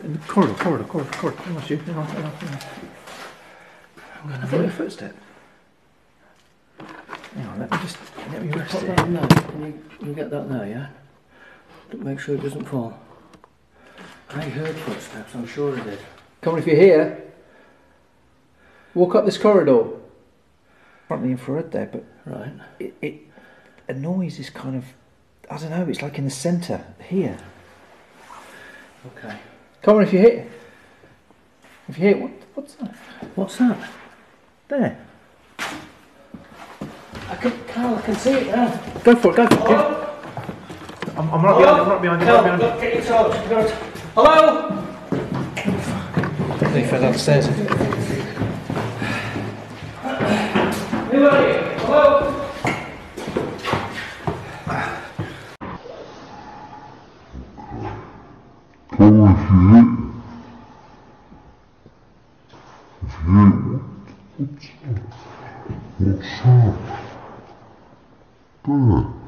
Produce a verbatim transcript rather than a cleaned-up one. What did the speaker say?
corridor, corridor, corridor, corridor. Hang on, Stu. Hang on, hang on, hang on. I'm going I to thought a footstep. Hang on, let me just let me rest put it. that in there. Can you, can you get that there, yeah? Make sure it doesn't fall. I heard footsteps, I'm sure I did. Come on, if you're here, walk up this corridor. Front of the infrared there, but Right. it, it a noise is kind of, I don't know, it's like in the centre here. Okay. Come on, if you're here. If you're here, what, what's that? What's that? There. I can, Carl, I can see it now. Go for it, go for it. Hello? Yeah. I'm, I'm right behind you, I'm right behind you, I'm right behind you. Look, get your torch. You've got to... Hello? They fell downstairs. Who are you? Hello? Come if you hit. If you hit, what, what's that? What's that? There.